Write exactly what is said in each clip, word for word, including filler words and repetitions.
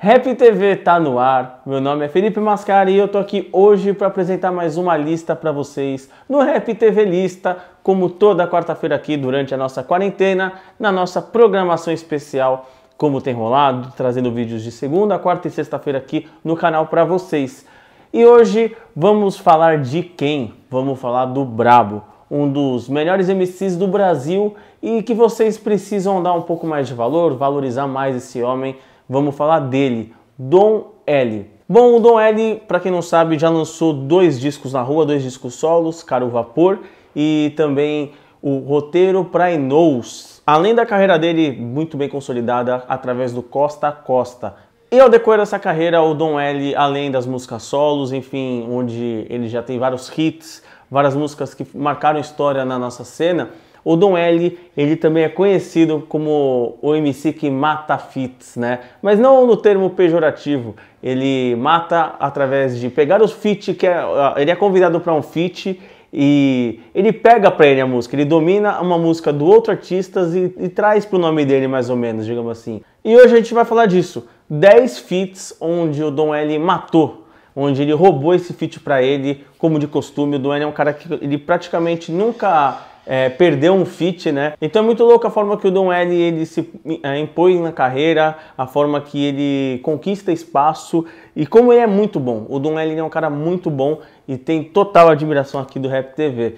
Rap T V tá no ar, meu nome é Felipe Mascari e eu tô aqui hoje para apresentar mais uma lista para vocês no Rap T V Lista, como toda quarta-feira aqui durante a nossa quarentena, na nossa programação especial, como tem rolado, trazendo vídeos de segunda, quarta e sexta-feira aqui no canal para vocês. E hoje vamos falar de quem? Vamos falar do Brabo, um dos melhores M Cs do Brasil e que vocês precisam dar um pouco mais de valor, valorizar mais esse homem. Vamos falar dele, Dom L. Bom, o Dom L, para quem não sabe, já lançou dois discos na rua, dois discos solos, Caro Vapor e também o Roteiro pra Inous. Além da carreira dele muito bem consolidada através do Costa a Costa. E ao decorrer dessa carreira, o Dom L, além das músicas solos, enfim, onde ele já tem vários hits, várias músicas que marcaram história na nossa cena, o Dom L, ele também é conhecido como o M C que mata feats, né? Mas não no termo pejorativo. Ele mata através de pegar os feats, que é, ele é convidado para um feat e ele pega para ele a música. Ele domina uma música do outro artista e, e traz para o nome dele, mais ou menos, digamos assim. E hoje a gente vai falar disso. dez feats onde o Dom L matou, onde ele roubou esse feat para ele, como de costume. O Dom L é um cara que ele praticamente nunca... É, perdeu um feat, né? Então é muito louco a forma que o Dom L ele se é, impõe na carreira, a forma que ele conquista espaço e como ele é muito bom. O Dom L é um cara muito bom e tem total admiração aqui do Rap T V.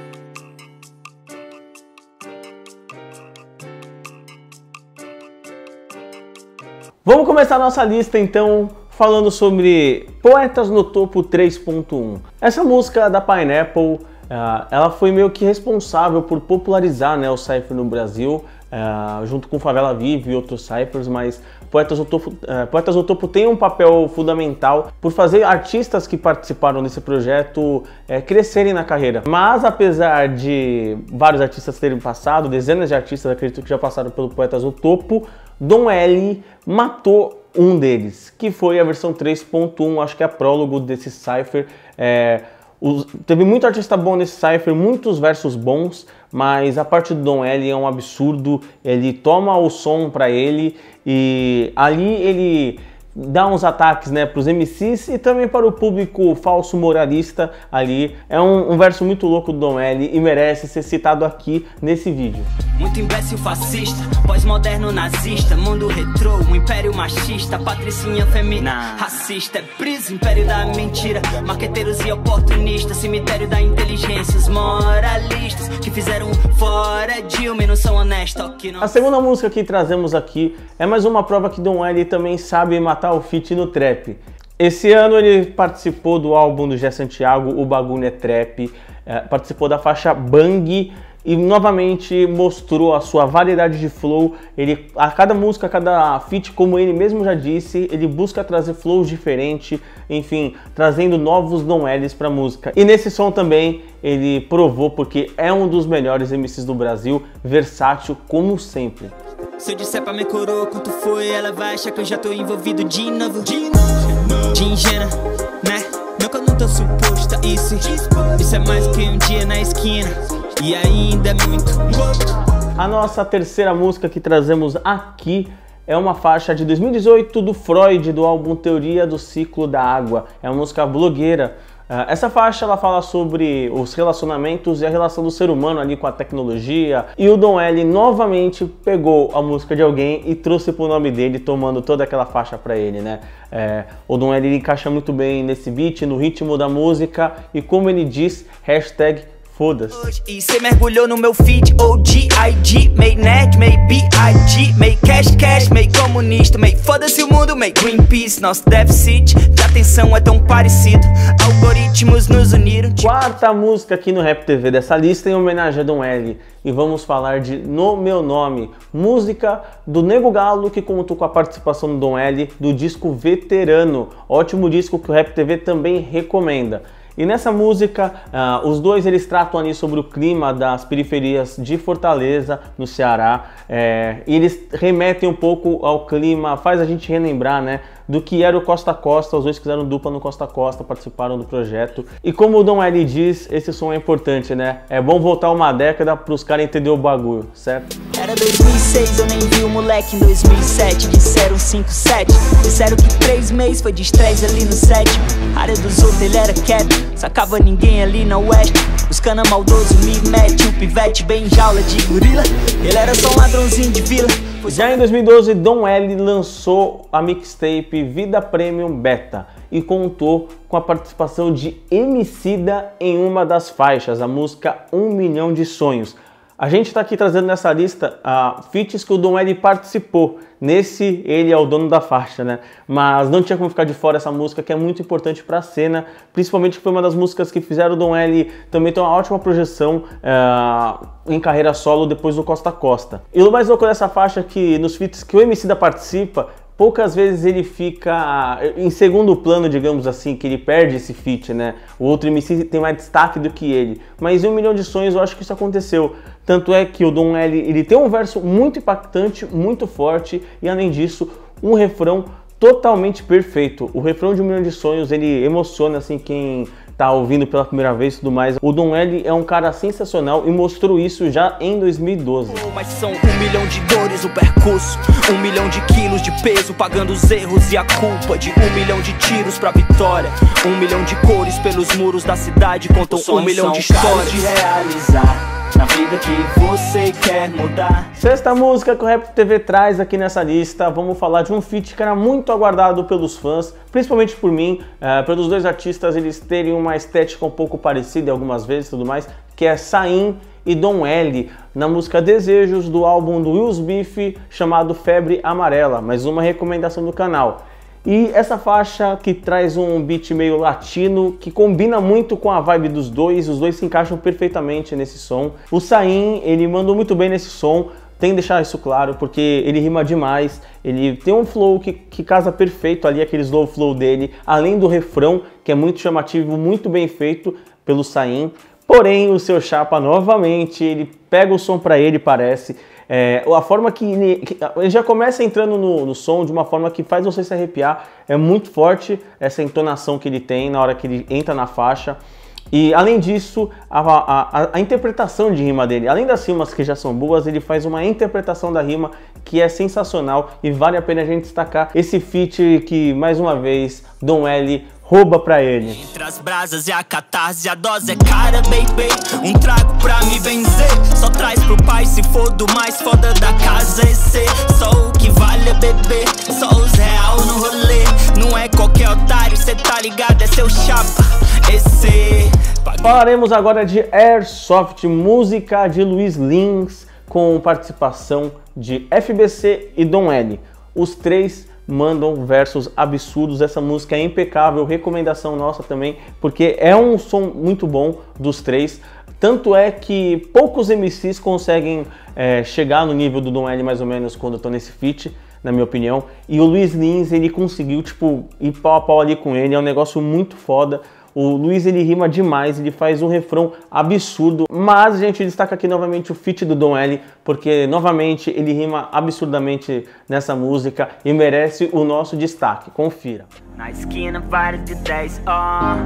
Vamos começar a nossa lista então falando sobre Poetas no Topo três ponto um. Essa música da Pineapple, Uh, ela foi meio que responsável por popularizar, né, o cypher no Brasil, uh, junto com Favela Vive e outros cyphers, mas Poetas no Topo, uh, Poetas no Topo tem um papel fundamental por fazer artistas que participaram desse projeto uh, crescerem na carreira. Mas apesar de vários artistas terem passado, dezenas de artistas acredito que já passaram pelo Poetas no Topo, Dom L matou um deles, que foi a versão três ponto um, acho que é a prólogo desse cypher. É, Os, teve muito artista bom nesse cypher, muitos versos bons, mas a parte do Dom L é um absurdo. Ele toma o som pra ele e ali ele dá uns ataques, né, pros M Cs e também para o público falso moralista ali. É um, um verso muito louco do Dom L e merece ser citado aqui nesse vídeo. Muito imbécil fascista, pós-moderno nazista, mundo retrô, um império machista, patricinha feminina, racista, é brisa, império da mentira, marqueteiros e oportunistas, cemitério da inteligência, os moralistas que fizeram fora Dilma e não são honestos. Não... A segunda música que trazemos aqui é mais uma prova que Dom L também sabe matar o feat no trap. Esse ano ele participou do álbum do Gé Santiago, O Bagulho é Trap, é, participou da faixa Bang e novamente mostrou a sua variedade de flow. Ele, a cada música, a cada feat, como ele mesmo já disse, ele busca trazer flows diferentes, enfim, trazendo novos Dom L's para a música. E nesse som também ele provou, porque é um dos melhores M Cs do Brasil, versátil como sempre. Se eu disser pra minha coroa quanto foi, ela vai achar que eu já tô envolvido de novo. De novo. De ingênua, né? Não que eu não tô suposto a isso. Isso é mais que um dia na esquina. E ainda é muito. A nossa terceira música que trazemos aqui é uma faixa de dois mil e dezoito do Freud, do álbum Teoria do Ciclo da Água. É uma música blogueira. Essa faixa ela fala sobre os relacionamentos e a relação do ser humano ali com a tecnologia. E o Dom L novamente pegou a música de alguém e trouxe pro nome dele, tomando toda aquela faixa pra ele, né? É, o Dom L ele encaixa muito bem nesse beat, no ritmo da música e como ele diz, hashtag foda-se. E cê mergulhou no meu feed, O G I G, meio nerd, meio B I G, meio cash cash, meio comunista, meio foda-se o mundo, meio Greenpeace. Nosso déficit de atenção é tão parecido, algoritmos nos uniram. Quarta música aqui no Rap T V dessa lista em homenagem a Dom L. E vamos falar de No Meu Nome, música do Nego Galo que contou com a participação do Dom L do disco Veterano, ótimo disco que o Rap T V também recomenda. E nessa música, uh, os dois eles tratam ali sobre o clima das periferias de Fortaleza, no Ceará, é, e eles remetem um pouco ao clima, faz a gente relembrar, né, do que era o Costa a Costa. Os dois fizeram dupla no Costa a Costa, participaram do projeto. E como o Dom L diz, esse som é importante, né? É bom voltar uma década para os caras entenderem o bagulho, certo? Era dois mil e seis, eu nem vi o moleque em dois mil e sete. Disseram cinco sete, disseram que três meses foi de estresse ali no sétimo. Área dos outros ele era quieto, sacava ninguém ali na oeste. Os cana maldoso me mete, o pivete bem em jaula de gorila. Ele era só um ladrãozinho de vila. Já em dois mil e doze, Dom L lançou a mixtape Vida Premium Beta e contou com a participação de Emicida em uma das faixas, a música Um Milhão de Sonhos. A gente está aqui trazendo nessa lista uh, feats que o Dom L participou. Nesse, ele é o dono da faixa, né? Mas não tinha como ficar de fora essa música, que é muito importante para a cena, principalmente que foi uma das músicas que fizeram o Dom L também ter uma ótima projeção uh, em carreira solo depois do Costa a Costa. E o mais louco dessa faixa é que nos feats que o Emicida participa, poucas vezes ele fica em segundo plano, digamos assim, que ele perde esse feat, né? O outro M C tem mais destaque do que ele. Mas em Um Milhão de Sonhos eu acho que isso aconteceu. Tanto é que o Dom L, ele tem um verso muito impactante, muito forte e, além disso, um refrão totalmente perfeito. O refrão de Um Milhão de Sonhos, ele emociona assim quem tá ouvindo pela primeira vez e tudo mais. O Dom L é um cara sensacional e mostrou isso já em dois mil e doze. Mas são um milhão de dores o percurso, um milhão de quilos de peso pagando os erros e a culpa de um milhão de tiros pra vitória. Um milhão de cores pelos muros da cidade contam um milhão de histórias de realizar na vida que você quer mudar. Sexta música que o Rap T V traz aqui nessa lista, vamos falar de um feat que era muito aguardado pelos fãs, principalmente por mim, é, pelos dois artistas eles terem uma estética um pouco parecida algumas vezes e tudo mais, que é Saim e Dom L, na música Desejos do álbum do Will's Beef chamado Febre Amarela, mais uma recomendação do canal. E essa faixa que traz um beat meio latino, que combina muito com a vibe dos dois, os dois se encaixam perfeitamente nesse som. O Saim, ele mandou muito bem nesse som, tem que deixar isso claro, porque ele rima demais, ele tem um flow que, que casa perfeito ali, aquele slow flow dele, além do refrão, que é muito chamativo, muito bem feito pelo Saim. Porém, o seu chapa, novamente, ele pega o som pra ele, parece. É, a forma que ele, que ele já começa entrando no, no som de uma forma que faz você se arrepiar, é muito forte essa entonação que ele tem na hora que ele entra na faixa. E além disso, a, a, a interpretação de rima dele, além das rimas que já são boas, ele faz uma interpretação da rima que é sensacional e vale a pena a gente destacar esse feat que, mais uma vez, Dom L rouba pra ele. Entre as brasas e a catarse, a dose é cara, baby. Um trago pra me benzer, só traz pro pai se for do mais foda da casa. Esse só o que vale é beber, só os real no rolê. Não é qualquer otário, cê tá ligado, é seu chapa. Esse... Falaremos agora de Airsoft, música de Luiz Lins, com participação de F B C e Dom L. Os três mandam versos absurdos, essa música é impecável, recomendação nossa também, porque é um som muito bom dos três, tanto é que poucos M Cs conseguem é, chegar no nível do Dom L mais ou menos quando estão nesse feat, na minha opinião, e o Luiz Lins, ele conseguiu, tipo, ir pau a pau ali com ele, é um negócio muito foda. O Luiz, ele rima demais, ele faz um refrão absurdo, mas a gente destaca aqui novamente o feat do Dom L, porque novamente ele rima absurdamente nessa música e merece o nosso destaque, confira. Na esquina vários de dez, ó,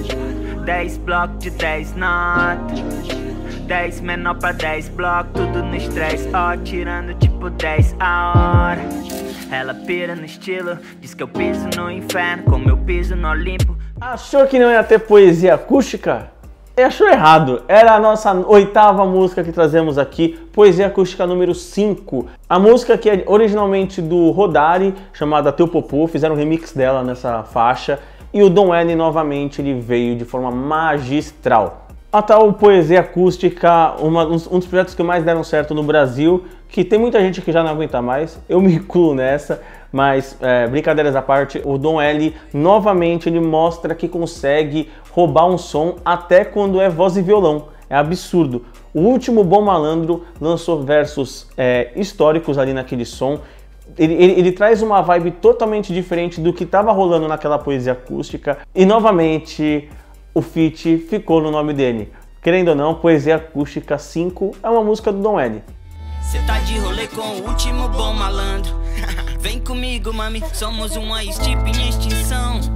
dez blocos de dez notas, dez menor pra dez blocos, tudo no estresse, ó, tirando tipo dez a hora. Ela pira no estilo, diz que eu piso no inferno, como eu piso no Olimpo. Achou que não ia ter poesia acústica? Achou errado. Era a nossa oitava música que trazemos aqui, poesia acústica número cinco. A música que é originalmente do Rodari, chamada Teu Popô, fizeram um remix dela nessa faixa. E o Dom L, novamente, ele veio de forma magistral. A tal poesia acústica, uma, um, um dos projetos que mais deram certo no Brasil, que tem muita gente que já não aguenta mais, eu me incluo nessa, mas é, brincadeiras à parte, o Dom L, novamente, ele mostra que consegue roubar um som até quando é voz e violão, é absurdo. O último Bom Malandro lançou versos é, históricos ali naquele som, ele, ele, ele traz uma vibe totalmente diferente do que estava rolando naquela poesia acústica, e novamente o feat ficou no nome dele. Querendo ou não, Poesia Acústica cinco é uma música do Dom L. Cê tá de rolê com o último bom malandro. Vem comigo, mami, somos uma estirpe em extinção.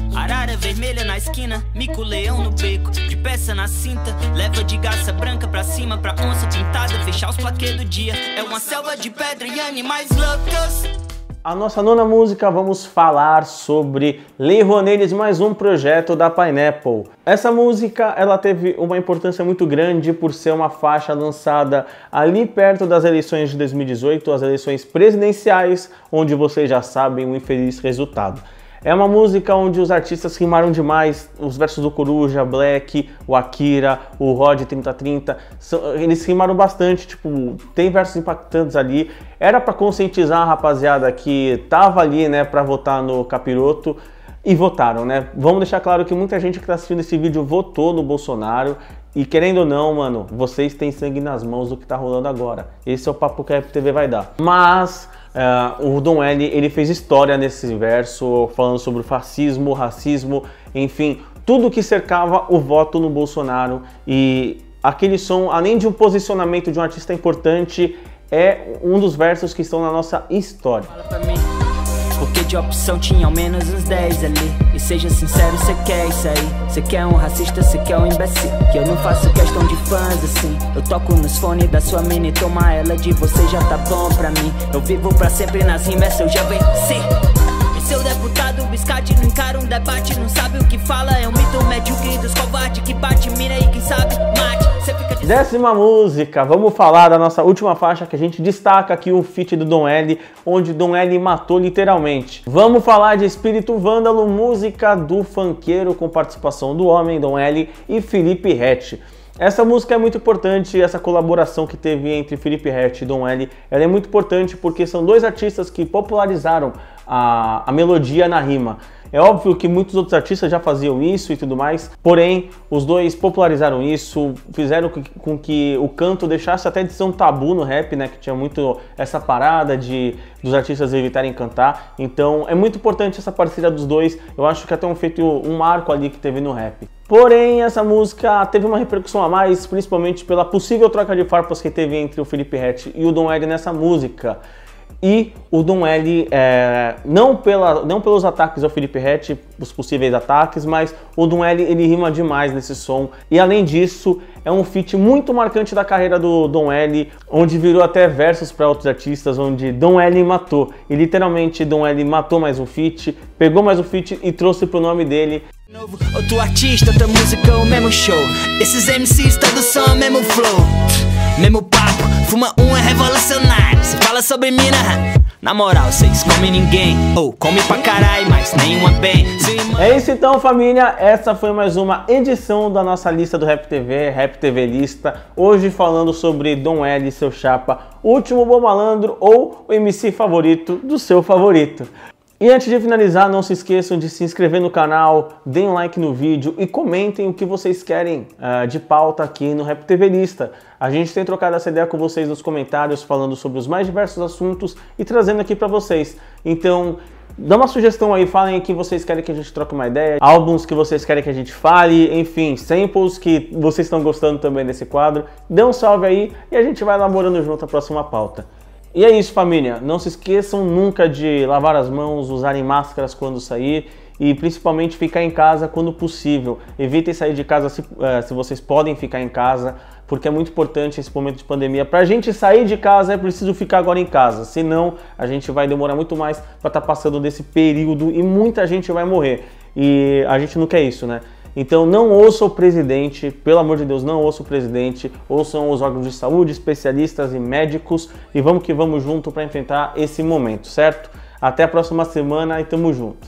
Arara vermelha na esquina, mico leão no beco, de peça na cinta, leva de garça branca pra cima, pra onça pintada, fechar os plaquês do dia. É uma selva de pedra e animais loucos. A nossa nona música, vamos falar sobre Lei Rouanet, mais um projeto da Pineapple. Essa música, ela teve uma importância muito grande por ser uma faixa lançada ali perto das eleições de dois mil e dezoito, as eleições presidenciais, onde vocês já sabem o infeliz resultado. É uma música onde os artistas rimaram demais, os versos do Coruja, Black, o Akira, o Rod trinta trinta, eles rimaram bastante, tipo, tem versos impactantes ali. Era para conscientizar a rapaziada que tava ali, né, para votar no Capiroto, e votaram, né? Vamos deixar claro que muita gente que tá assistindo esse vídeo votou no Bolsonaro, e querendo ou não, mano, vocês têm sangue nas mãos do que tá rolando agora. Esse é o papo que a Rap T V vai dar. Mas Uh, o Dom L, ele fez história nesse verso, falando sobre o fascismo, racismo, enfim, tudo que cercava o voto no Bolsonaro. E aquele som, além de um posicionamento de um artista importante, é um dos versos que estão na nossa história. Fala pra mim, porque de opção tinha ao menos uns dez ali. E seja sincero, cê quer isso aí? Cê quer um racista, cê quer um imbecil? Que eu não faço questão de fãs assim. Eu toco nos fones da sua mina e toma ela de você já tá bom pra mim. Eu vivo pra sempre nas rimas, eu já venci. E seu deputado biscate não encara um debate, não sabe o que fala, é um mito medíocre dos covardes que bate, mira e quem sabe mate. Décima música, vamos falar da nossa última faixa que a gente destaca aqui, o feat do Dom L, onde Dom L matou literalmente. Vamos falar de Espírito Vândalo, música do funkeiro com participação do Homem, Dom L e Felipe Ret. Essa música é muito importante, essa colaboração que teve entre Felipe Ret e Dom L, ela é muito importante porque são dois artistas que popularizaram a, a melodia na rima. É óbvio que muitos outros artistas já faziam isso e tudo mais, porém, os dois popularizaram isso, fizeram com que o canto deixasse até de ser um tabu no rap, né, que tinha muito essa parada de dos artistas evitarem cantar. Então, é muito importante essa parceria dos dois, eu acho que até um feito um marco ali que teve no rap. Porém, essa música teve uma repercussão a mais, principalmente pela possível troca de farpas que teve entre o Felipe Ret e o Dom L nessa música. E o Dom L, é, não, pela, não pelos ataques ao Felipe Ret, os possíveis ataques, mas o Dom L, ele rima demais nesse som. E além disso, é um feat muito marcante da carreira do Dom L, onde virou até versos para outros artistas, onde Dom L matou. E literalmente Dom L matou mais um feat, pegou mais um feat e trouxe pro nome dele. Outro artista, outra música, o mesmo show. Esses M Cs todos são o mesmo flow, mesmo papo, fuma um é revolucionário. Se fala sobre mina, na moral, cês comem ninguém, ou oh, come pra caralho, mas nenhuma bem. É isso então, família, essa foi mais uma edição da nossa lista do Rap T V, Rap T V Lista. Hoje falando sobre Dom L e seu chapa, Último Bom Malandro, ou o M C favorito do seu favorito. E antes de finalizar, não se esqueçam de se inscrever no canal, deem um like no vídeo e comentem o que vocês querem uh, de pauta aqui no Rap T V Lista. A gente tem trocado essa ideia com vocês nos comentários, falando sobre os mais diversos assuntos e trazendo aqui para vocês. Então, dá uma sugestão aí, falem o que vocês querem que a gente troque uma ideia, álbuns que vocês querem que a gente fale, enfim, samples que vocês estão gostando também desse quadro. Dê um salve aí e a gente vai elaborando junto a próxima pauta. E é isso, família, não se esqueçam nunca de lavar as mãos, usarem máscaras quando sair e principalmente ficar em casa quando possível. Evitem sair de casa se, uh, se vocês podem ficar em casa, porque é muito importante esse momento de pandemia. Pra gente sair de casa é preciso ficar agora em casa, senão a gente vai demorar muito mais para estar tá passando desse período e muita gente vai morrer. E a gente não quer isso, né? Então não ouça o presidente, pelo amor de Deus, não ouça o presidente, ouçam os órgãos de saúde, especialistas e médicos e vamos que vamos junto para enfrentar esse momento, certo? Até a próxima semana e tamo junto!